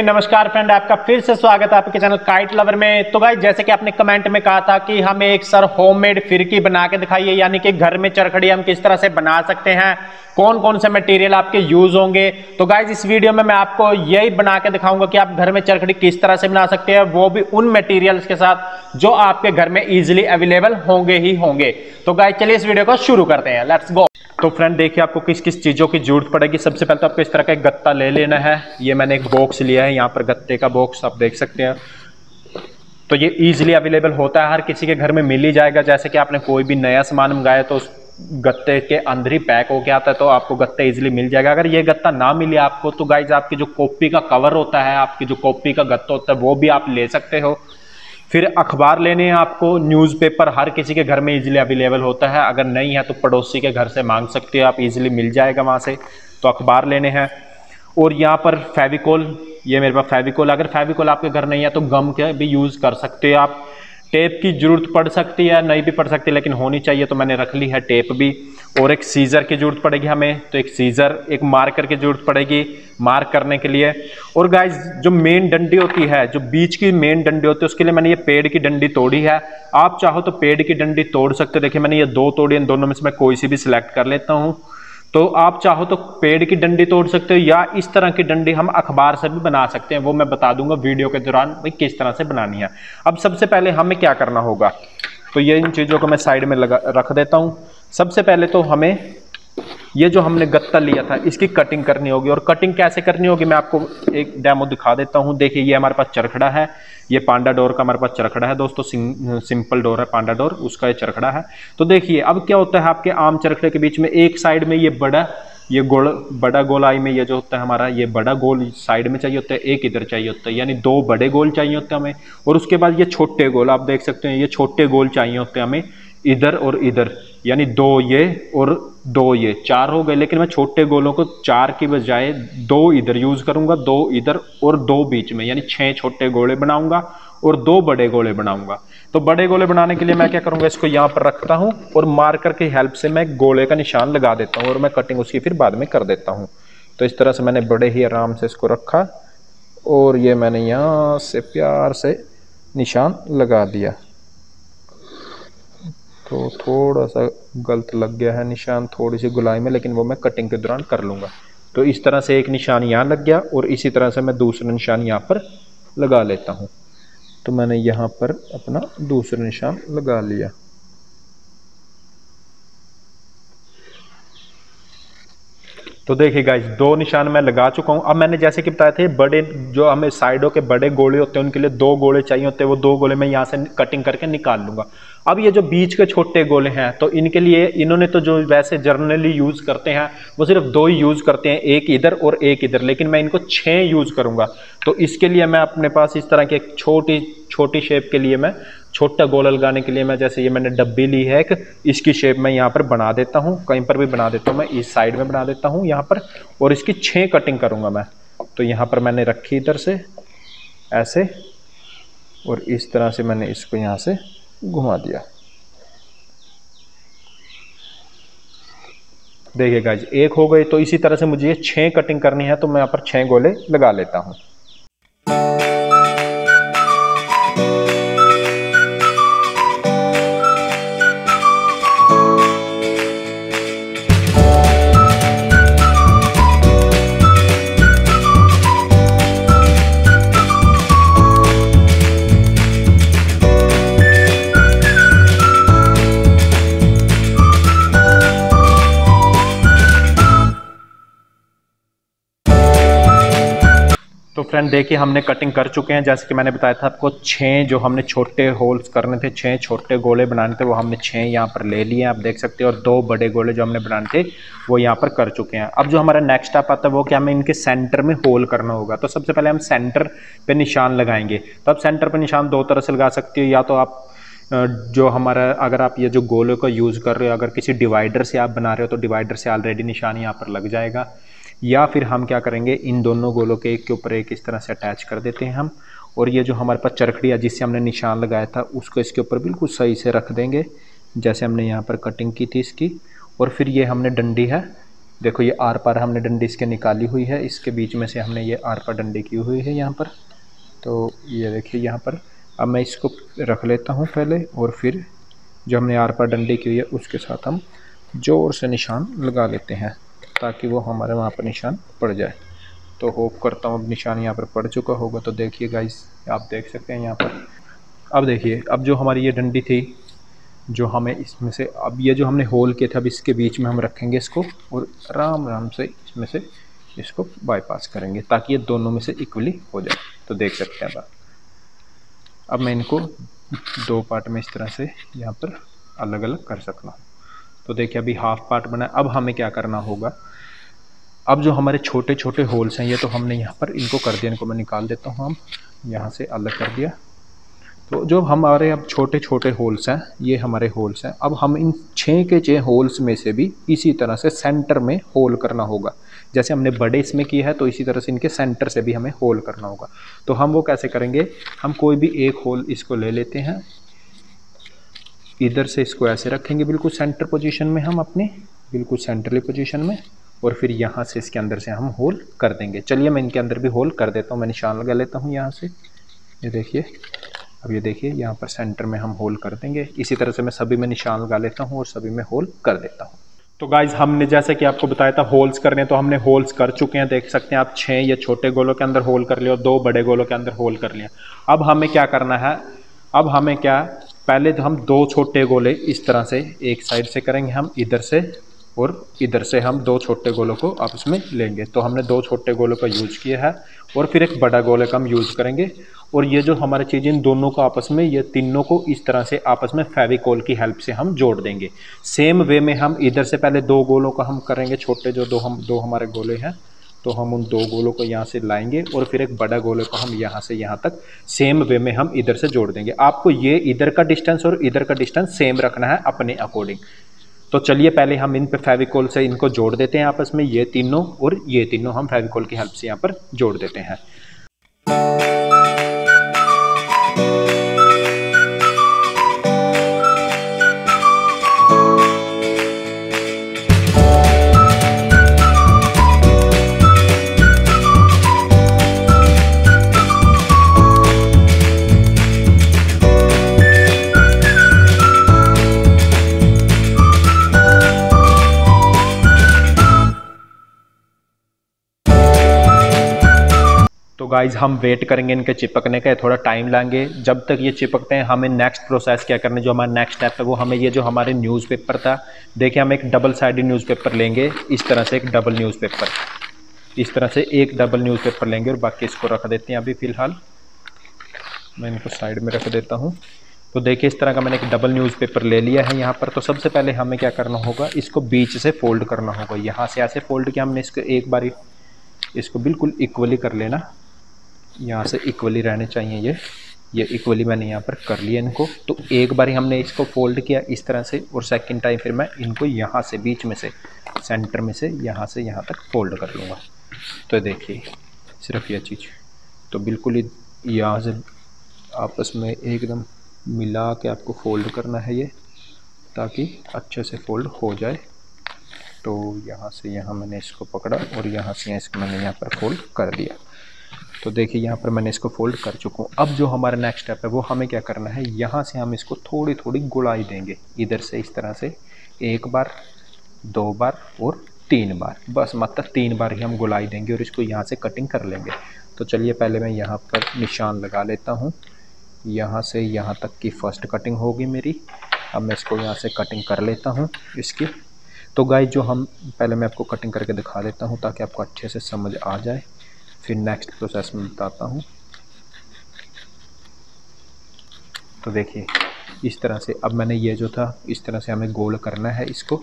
नमस्कार फ्रेंड, आपका फिर से स्वागत है आपके चैनल काइट लवर में। तो गाइस, जैसे कि आपने कमेंट में कहा था कि हमें एक सर होममेड फिरकी बना के दिखाइए, यानी कि घर में चरखड़ी हम किस तरह से बना सकते हैं, कौन कौन से मटेरियल आपके यूज होंगे। तो गाइस, इस वीडियो में मैं आपको यही बना के दिखाऊंगा कि आप घर में चरखड़ी किस तरह से बना सकते हैं, वो भी उन मटेरियल्स के साथ जो आपके घर में इजीली अवेलेबल होंगे ही होंगे। तो गाइस, चलिए इस वीडियो को शुरू करते हैं, लेट्स गो। तो फ्रेंड देखिए, आपको किस किस चीज़ों की जरूरत पड़ेगी। सबसे पहले तो आपको इस तरह का एक गत्ता ले लेना है। ये मैंने एक बॉक्स लिया है, यहाँ पर गत्ते का बॉक्स आप देख सकते हैं। तो ये इजीली अवेलेबल होता है, हर किसी के घर में मिल ही जाएगा। जैसे कि आपने कोई भी नया सामान मंगाया तो उस गत्ते के अंदर ही पैक होके आता है, तो आपको गत्ता इजीली मिल जाएगा। अगर ये गत्ता ना मिले आपको तो गाइज, आपकी जो कॉपी का कवर होता है, आपकी जो कॉपी का गत्ता होता है, वो भी आप ले सकते हो। फिर अखबार लेने हैं आपको। न्यूज़पेपर हर किसी के घर में इजीली अवेलेबल होता है, अगर नहीं है तो पड़ोसी के घर से मांग सकते हो आप, इजीली मिल जाएगा वहाँ से। तो अखबार लेने हैं। और यहाँ पर फेविकोल, ये मेरे पास फेविकोल, अगर फेविकोल आपके घर नहीं है तो गम के भी यूज़ कर सकते हो आप। टेप की जरूरत पड़ सकती है, नहीं भी पड़ सकती, लेकिन होनी चाहिए, तो मैंने रख ली है टेप भी। और एक सीजर की जरूरत पड़ेगी हमें, तो एक सीजर, एक मार्कर की जरूरत पड़ेगी मार्क करने के लिए। और गाइज, जो मेन डंडी होती है, जो बीच की मेन डंडी होती है, उसके लिए मैंने ये पेड़ की डंडी तोड़ी है। आप चाहो तो पेड़ की डंडी तोड़ सकते हो। देखिए, मैंने ये दो तोड़ी, इन दोनों में से मैं कोई सी भी सिलेक्ट कर लेता हूँ। तो आप चाहो तो पेड़ की डंडी तोड़ सकते हो, या इस तरह की डंडी हम अखबार से भी बना सकते हैं, वो मैं बता दूंगा वीडियो के दौरान भाई किस तरह से बनानी है। अब सबसे पहले हमें क्या करना होगा, तो ये इन चीज़ों को मैं साइड में रख देता हूँ। सबसे पहले तो हमें ये जो हमने गत्ता लिया था, इसकी कटिंग करनी होगी। और कटिंग कैसे करनी होगी मैं आपको एक डेमो दिखा देता हूँ। देखिए, ये हमारे पास चरखड़ा है, ये पांडा डोर का हमारे पास चरखड़ा है दोस्तों। सिंपल डोर है पांडा डोर, उसका ये चरखड़ा है। तो देखिए, अब क्या होता है, आपके आम चरखड़े के बीच में एक साइड में ये बड़ा गोलाई में ये जो होता है हमारा, ये बड़ा गोल साइड में चाहिए होता है, एक इधर चाहिए होता है, यानी दो बड़े गोल चाहिए होते हैं हमें। और उसके बाद ये छोटे गोल, आप देख सकते हैं, ये छोटे गोल चाहिए होते हैं हमें इधर और इधर, यानी दो ये और दो ये, चार हो गए। लेकिन मैं छोटे गोलों को चार की बजाय दो इधर यूज करूंगा, दो इधर और दो बीच में, यानी 6 छोटे गोले बनाऊंगा और 2 बड़े गोले बनाऊंगा। तो बड़े गोले बनाने के लिए मैं क्या करूंगा, इसको यहाँ पर रखता हूँ और मार्कर की हेल्प से मैं गोले का निशान लगा देता हूँ, और मैं कटिंग उसकी फिर बाद में कर देता हूँ। तो इस तरह से मैंने बड़े ही आराम से इसको रखा, और ये मैंने यहाँ से प्यार से निशान लगा दिया। तो थोड़ा सा गलत लग गया है निशान, थोड़ी सी गुलाई में, लेकिन वो मैं कटिंग के दौरान कर लूँगा। तो इस तरह से एक निशान यहाँ लग गया, और इसी तरह से मैं दूसरा निशान यहाँ पर लगा लेता हूँ। तो मैंने यहाँ पर अपना दूसरा निशान लगा लिया। तो देखिए गाइस, 2 निशान मैं लगा चुका हूँ। अब मैंने जैसे कि बताया थे, बड़े जो हमें साइडों के बड़े गोले होते हैं, उनके लिए 2 गोले चाहिए होते हैं, वो 2 गोले मैं यहाँ से कटिंग करके निकाल लूँगा। अब ये जो बीच के छोटे गोले हैं, तो इनके लिए इन्होंने तो जो वैसे जर्नली यूज़ करते हैं, वो सिर्फ 2 ही यूज़ करते हैं, एक इधर और एक इधर, लेकिन मैं इनको 6 यूज़ करूँगा। तो इसके लिए मैं अपने पास इस तरह की एक छोटी शेप के लिए, मैं छोटा गोला लगाने के लिए मैं, जैसे ये मैंने डब्बी ली है एक, इसकी शेप मैं यहाँ पर बना देता हूँ, कहीं पर भी बना देता हूँ, मैं इस साइड में बना देता हूँ यहाँ पर, और इसकी 6 कटिंग करूँगा मैं। तो यहाँ पर मैंने रखी इधर से ऐसे, और इस तरह से मैंने इसको यहाँ से घुमा दिया। देखिए गाइज, एक हो गई। तो इसी तरह से मुझे ये 6 कटिंग करनी है, तो मैं यहाँ पर 6 गोले लगा लेता हूँ। तो फ्रेंड देखिए, हमने कटिंग कर चुके हैं। जैसे कि मैंने बताया था आपको, 6 जो हमने छोटे होल्स करने थे, 6 छोटे गोले बनाने थे, वो हमने 6 यहाँ पर ले लिए हैं, आप देख सकते हैं। और 2 बड़े गोले जो हमने बनाने थे, वो यहाँ पर कर चुके हैं। अब जो हमारा नेक्स्ट स्टेप आता है, वो क्या, हमें इनके सेंटर में होल करना होगा। तो सबसे पहले हम सेंटर पे निशान लगाएंगे। तो अब सेंटर पे निशान 2 तरह से लगा सकते हो, या तो आप जो हमारा, अगर आप ये जो गोले को यूज़ कर रहे हो, अगर किसी डिवाइडर से आप बना रहे हो, तो डिवाइडर से ऑलरेडी निशान यहाँ पर लग जाएगा। या फिर हम क्या करेंगे, इन दोनों गोलों के एक के ऊपर एक इस तरह से अटैच कर देते हैं हम, और ये जो हमारे पास चरखड़ी है जिससे हमने निशान लगाया था, उसको इसके ऊपर बिल्कुल सही से रख देंगे, जैसे हमने यहाँ पर कटिंग की थी इसकी। और फिर ये हमने डंडी है, देखो ये आर पार हमने डंडी इसके निकाली हुई है, इसके बीच में से हमने ये आर पार डंडी की हुई है यहाँ पर। तो ये देखिए यहाँ पर अब मैं इसको रख लेता हूँ पहले, और फिर जो हमने आर पार डंडी की हुई है उसके साथ हम जोर से निशान लगा लेते हैं ताकि वो हमारे वहाँ पर निशान पड़ जाए। तो होप करता हूँ अब निशान यहाँ पर पड़ चुका होगा। तो देखिए गाइस, आप देख सकते हैं यहाँ पर। अब देखिए, अब जो हमारी ये डंडी थी जो हमें इसमें से, अब ये जो हमने होल किए थे अब इसके बीच में हम रखेंगे इसको, और आराम आराम से इसमें से इसको बाईपास करेंगे ताकि ये दोनों में से इक्वली हो जाए। तो देख सकते हैं अब मैं इनको दो पार्ट में इस तरह से यहाँ पर अलग अलग कर सकता हूँ। तो देखिए अभी हाफ पार्ट बना है। अब हमें क्या करना होगा, अब जो हमारे छोटे छोटे होल्स हैं ये तो हमने यहाँ पर इनको कर दिया, इनको मैं निकाल देता हूँ, हम यहाँ से अलग कर दिया। तो जो हमारे अब छोटे छोटे होल्स हैं ये हमारे होल्स हैं। अब हम इन 6 के 6 होल्स में से भी इसी तरह से सेंटर में होल करना होगा। जैसे हमने बड़े इसमें किया है तो इसी तरह से इनके सेंटर से भी हमें होल करना होगा। तो हम वो कैसे करेंगे, हम कोई भी एक होल इसको ले लेते हैं, इधर से इसको ऐसे रखेंगे बिल्कुल सेंटर पोजीशन में, हम अपने बिल्कुल सेंट्रली पोजीशन में, और फिर यहाँ से इसके अंदर से हम होल कर देंगे। चलिए मैं इनके अंदर भी होल कर देता हूँ, मैं निशान लगा लेता हूँ यहाँ से। ये देखिए, अब ये देखिए यहाँ पर सेंटर में हम होल कर देंगे। इसी तरह से मैं सभी में निशान लगा लेता हूँ और सभी में होल कर देता हूँ। तो गाइज हमने जैसे कि आपको बताया था होल्स करने, तो हमने होल्स कर चुके हैं। देख सकते हैं आप 6 ये छोटे गोलों के अंदर होल कर लिया और 2 बड़े गोलों के अंदर होल कर लिया। अब हमें क्या करना है, अब हमें क्या, पहले तो हम 2 छोटे गोले इस तरह से एक साइड से करेंगे हम इधर से, और इधर से हम 2 छोटे गोलों को आपस में लेंगे। तो हमने 2 छोटे गोलों का यूज किया है और फिर एक बड़ा गोले का हम यूज करेंगे। और ये जो हमारी चीज़ इन दोनों को आपस में, ये तीनों को इस तरह से आपस में फेविकोल की हेल्प से हम जोड़ देंगे। सेम वे में हम इधर से पहले 2 गोलों का हम करेंगे, छोटे जो दो हमारे गोले हैं, तो हम उन 2 गोलों को यहाँ से लाएंगे और फिर एक बड़ा गोले को हम यहाँ से यहाँ तक सेम वे में हम इधर से जोड़ देंगे। आपको ये इधर का डिस्टेंस और इधर का डिस्टेंस सेम रखना है अपने अकॉर्डिंग। तो चलिए पहले हम इन पे फेविकोल से इनको जोड़ देते हैं आपस में, ये तीनों और ये तीनों हम फेविकोल की हेल्प से यहाँ पर जोड़ देते हैं। तो गाइज हम वेट करेंगे इनके चिपकने का, थोड़ा टाइम लेंगे। जब तक ये चिपकते हैं हमें नेक्स्ट प्रोसेस क्या करना है, जो हमारा नेक्स्ट स्टेप है वो हमें, ये जो हमारे न्यूज़पेपर था, देखिए हम एक डबल साइडेड न्यूज़पेपर लेंगे, इस तरह से एक डबल न्यूज़पेपर, इस तरह से एक डबल न्यूज़पेपर लेंगे और बाकी इसको रख देते हैं। अभी फ़िलहाल मैं इनको साइड में रख देता हूँ। तो देखिए इस तरह का मैंने एक डबल न्यूज़पेपर ले लिया है यहाँ पर। तो सबसे पहले हमें क्या करना होगा, इसको बीच से फोल्ड करना होगा। यहाँ से ऐसे फोल्ड किया हमने, इसको एक बार इसको बिल्कुल इक्वली कर लेना, यहाँ से इक्वली रहने चाहिए ये इक्वली मैंने यहाँ पर कर लिया इनको। तो एक बार ही हमने इसको फोल्ड किया इस तरह से, और सेकंड टाइम फिर मैं इनको यहाँ से बीच में से, सेंटर में से यहाँ तक फोल्ड कर लूँगा। तो देखिए सिर्फ यह चीज़, तो बिल्कुल ही यहाँ से आपस में एकदम मिला के आपको फोल्ड करना है ये, ताकि अच्छे से फोल्ड हो जाए। तो यहाँ से यहाँ मैंने इसको पकड़ा और यहाँ से इसको मैंने यहाँ पर फोल्ड कर दिया। तो देखिए यहाँ पर मैंने इसको फोल्ड कर चुका हूँ। अब जो हमारा नेक्स्ट स्टेप है वो हमें क्या करना है, यहाँ से हम इसको थोड़ी थोड़ी गुड़ाई देंगे, इधर से इस तरह से 1 बार 2 बार और 3 बार, बस मतलब 3 बार ही हम गुड़ाई देंगे और इसको यहाँ से कटिंग कर लेंगे। तो चलिए पहले मैं यहाँ पर निशान लगा लेता हूँ, यहाँ से यहाँ तक की फर्स्ट कटिंग होगी मेरी। अब मैं इसको यहाँ से कटिंग कर लेता हूँ इसकी। तो गाइस जो हम पहले मैं आपको कटिंग करके दिखा देता हूँ ताकि आपको अच्छे से समझ आ जाए, फिर नेक्स्ट प्रोसेस में बताता हूँ। तो देखिए इस तरह से अब मैंने ये जो था इस तरह से हमें गोल करना है इसको,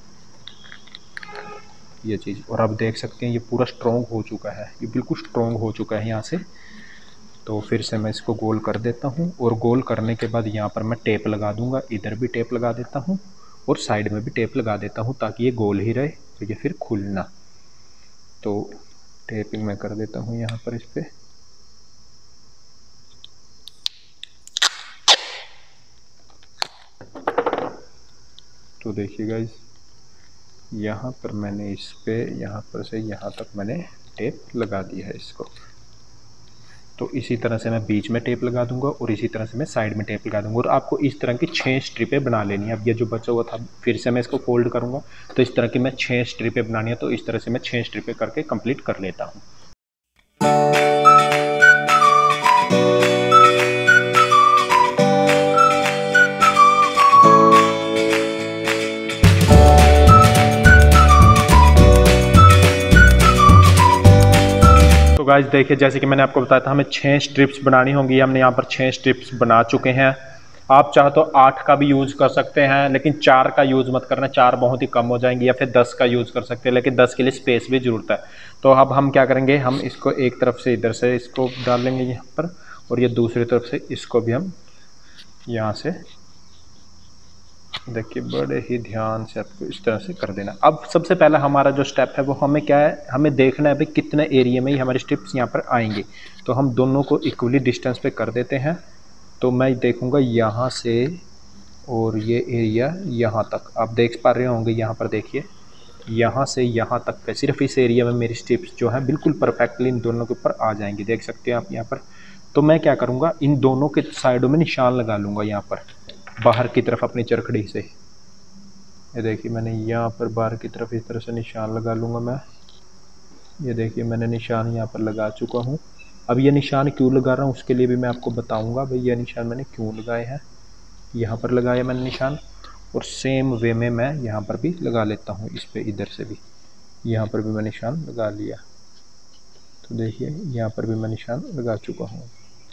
ये चीज़। और अब देख सकते हैं ये पूरा स्ट्रॉन्ग हो चुका है, ये बिल्कुल स्ट्रॉन्ग हो चुका है यहाँ से। तो फिर से मैं इसको गोल कर देता हूँ, और गोल करने के बाद यहाँ पर मैं टेप लगा दूँगा, इधर भी टेप लगा देता हूँ और साइड में भी टेप लगा देता हूँ ताकि ये गोल ही रहे, तो ये फिर खुलना। तो टेपिंग मैं कर देता हूँ यहाँ पर इस पे। तो देखिए गाइस यहाँ पर मैंने इस पे यहाँ पर से यहाँ तक मैंने टेप लगा दिया है इसको। तो इसी तरह से मैं बीच में टेप लगा दूंगा और इसी तरह से मैं साइड में टेप लगा दूंगा। और आपको इस तरह की 6 स्ट्रिपें बना लेनी है। अब ये जो बचा हुआ था फिर से मैं इसको फोल्ड करूंगा, तो इस तरह की मैं 6 स्ट्रिपें बनानी है। तो इस तरह से मैं 6 स्ट्रिपें करके कंप्लीट कर लेता हूँ। तो गाइस देखिए, जैसे कि मैंने आपको बताया था हमें 6 स्ट्रिप्स बनानी होंगी। हमने यहाँ पर 6 स्ट्रिप्स बना चुके हैं। आप चाहो तो 8 का भी यूज़ कर सकते हैं, लेकिन 4 का यूज़ मत करना, 4 बहुत ही कम हो जाएंगी। या फिर 10 का यूज़ कर सकते हैं, लेकिन 10 के लिए स्पेस भी ज़रूरत है। तो अब हम क्या करेंगे, हम इसको एक तरफ से इधर से इसको डाल लेंगे यहाँ पर, और ये दूसरी तरफ से इसको भी हम यहाँ से, देखिए बड़े ही ध्यान से आपको इस तरह से कर देना। अब सबसे पहला हमारा जो स्टेप है वो हमें क्या है, हमें देखना है भाई कितने एरिया में ही हमारे स्ट्रिप्स यहाँ पर आएंगे। तो हम दोनों को इक्वली डिस्टेंस पे कर देते हैं। तो मैं देखूँगा यहाँ से और ये एरिया यहाँ तक, आप देख पा रहे होंगे यहाँ पर, देखिए यहाँ से यहाँ तक पे सिर्फ इस एरिया में मेरी स्ट्रिप्स जो हैं बिल्कुल परफेक्टली इन दोनों के ऊपर आ जाएंगी, देख सकते हैं आप यहाँ पर। तो मैं क्या करूँगा, इन दोनों के साइडों में निशान लगा लूँगा यहाँ पर बाहर की तरफ अपनी चरखड़ी से। ये देखिए मैंने यहाँ पर बाहर की तरफ इस तरह से निशान लगा लूँगा मैं। ये देखिए मैंने निशान यहाँ पर लगा चुका हूँ। अब ये निशान क्यों लगा रहा हूँ उसके लिए भी मैं आपको बताऊँगा भाई ये निशान मैंने क्यों लगाए हैं। यहाँ पर लगाया मैंने निशान, और सेम वे में मैं यहाँ पर भी लगा लेता हूँ, इस पर इधर से भी यहाँ पर भी मैं निशान लगा लिया। तो देखिए यहाँ पर भी मैं निशान लगा चुका हूँ।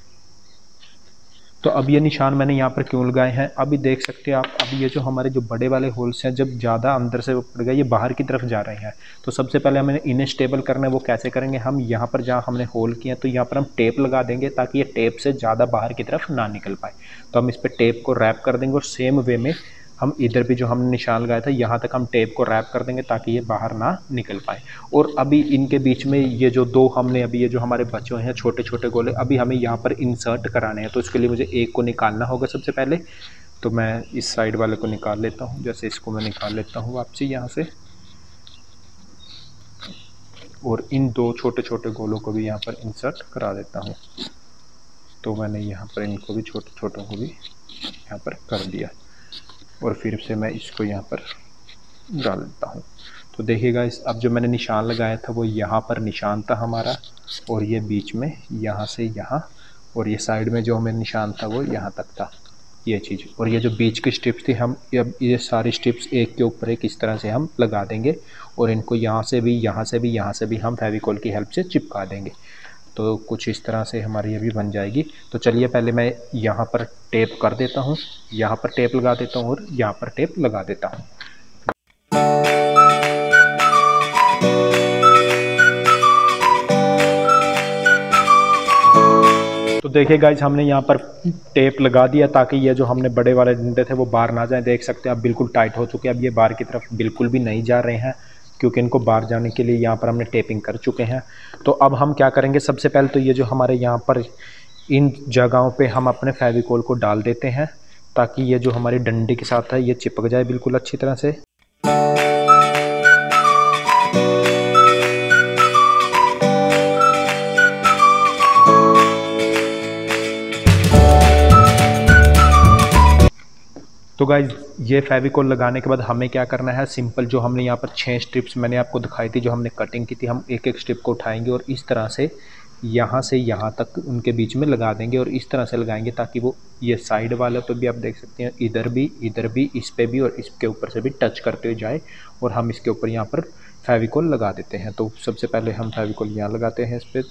तो अब ये निशान मैंने यहाँ पर क्यों लगाए हैं, अभी देख सकते हैं आप। अभी ये जो हमारे जो बड़े वाले होल्स हैं, जब ज़्यादा अंदर से पड़ गए, ये बाहर की तरफ जा रहे हैं। तो सबसे पहले हमें इन्हें स्टेबल करना है। वो कैसे करेंगे, हम यहाँ पर जहाँ हमने होल किया तो यहाँ पर हम टेप लगा देंगे ताकि ये टेप से ज़्यादा बाहर की तरफ ना निकल पाए। तो हम इस पर टेप को रैप कर देंगे, और सेम वे में हम इधर भी जो हमने निशान लगाया था यहाँ तक हम टेप को रैप कर देंगे ताकि ये बाहर ना निकल पाए। और अभी इनके बीच में ये जो दो हमने अभी ये जो हमारे बचे हुए हैं छोटे छोटे गोले, अभी हमें यहाँ पर इंसर्ट कराने हैं। तो इसके लिए मुझे एक को निकालना होगा सबसे पहले। तो मैं इस साइड वाले को निकाल लेता हूँ, जैसे इसको मैं निकाल लेता हूँ वापसी यहाँ से, और इन दो छोटे छोटे गोलों को भी यहाँ पर इंसर्ट करा देता हूँ। तो मैंने यहाँ पर इनको भी छोटे छोटों को भी यहाँ पर कर दिया, और फिर से मैं इसको यहाँ पर डाल देता हूँ। तो देखिएगा इस अब जो मैंने निशान लगाया था वो यहाँ पर निशान था हमारा, और ये बीच में यहाँ से यहाँ, और ये साइड में जो हमें निशान था वो यहाँ तक था ये चीज़। और ये जो बीच की स्ट्रिप्स थी, हम अब ये सारी स्ट्रिप्स एक के ऊपर एक इस तरह से हम लगा देंगे, और इनको यहाँ से भी यहाँ से भी यहाँ से भी हम फेविकोल की हेल्प से चिपका देंगे। तो कुछ इस तरह से हमारी ये भी बन जाएगी। तो चलिए पहले मैं यहाँ पर टेप कर देता हूँ, यहाँ पर टेप लगा देता हूँ और यहाँ पर टेप लगा देता हूँ। तो देखिए गाइज हमने यहाँ पर टेप लगा दिया ताकि ये जो हमने बड़े वाले डंडे थे वो बाहर ना जाए। देख सकते हैं आप बिल्कुल टाइट हो चुके हैं। अब ये बाहर की तरफ बिल्कुल भी नहीं जा रहे हैं, क्योंकि इनको बाहर जाने के लिए यहाँ पर हमने टेपिंग कर चुके हैं। तो अब हम क्या करेंगे, सबसे पहले तो ये जो हमारे यहाँ पर इन जगहों पे हम अपने फेविकोल को डाल देते हैं ताकि ये जो हमारे डंडे के साथ है ये चिपक जाए बिल्कुल अच्छी तरह से। तो गाइज ये फेविकोल लगाने के बाद हमें क्या करना है, सिंपल जो हमने यहाँ पर 6 स्ट्रिप्स मैंने आपको दिखाई थी जो हमने कटिंग की थी, हम एक एक स्ट्रिप को उठाएंगे और इस तरह से यहाँ तक उनके बीच में लगा देंगे, और इस तरह से लगाएंगे ताकि वो ये साइड वाले पे भी आप देख सकते हैं इधर भी इस पे भी और इसके ऊपर से भी टच करते हुए जाए, और हम इसके ऊपर यहाँ पर फेविकोल लगा देते हैं। तो सबसे पहले हम फेविकोल यहाँ लगाते हैं इस पर।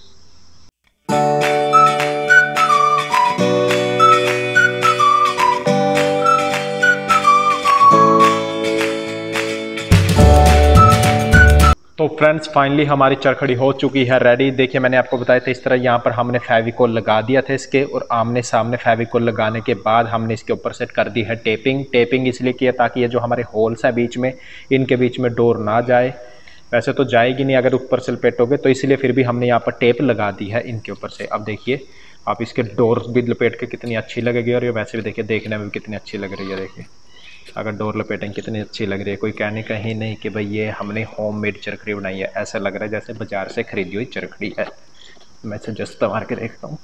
तो फ्रेंड्स फाइनली हमारी चरखड़ी हो चुकी है रेडी। देखिए मैंने आपको बताया था इस तरह यहाँ पर हमने फेविकोल लगा दिया था इसके, और आमने सामने फेविकोल लगाने के बाद हमने इसके ऊपर से कर दी है टेपिंग इसलिए किया ताकि ये जो हमारे होल्स है बीच में, इनके बीच में डोर ना जाए। वैसे तो जाएगी नहीं अगर ऊपर से लपेटोगे, तो इसलिए फिर भी हमने यहाँ पर टेप लगा दी है इनके ऊपर से। अब देखिए आप इसके डोर भी लपेट के कितनी अच्छी लगेगी, और ये वैसे भी देखिए देखने में भी कितनी अच्छी लग रही है। देखिए अगर डोर लपेटें कितनी अच्छी लग रही है, कोई कहने का ही नहीं कि भाई ये हमने होममेड चरखड़ी बनाई है। ऐसा लग रहा है जैसे बाजार से खरीदी हुई चरखड़ी है। मैं इसे जस्ट मार के देखता हूँ।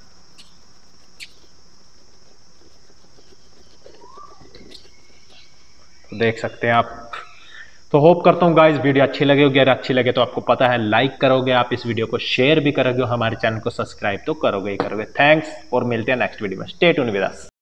तो देख सकते हैं आप। तो होप करता हूँ गाइस वीडियो अच्छी लगी होगी। अगर अच्छी लगे तो आपको पता है लाइक करोगे आप इस वीडियो को, शेयर भी करोगे, हमारे चैनल को सब्सक्राइब तो करोगे ही करोगे। थैंक्स और मिलते हैं नेक्स्ट वीडियो में। Stay tuned with us.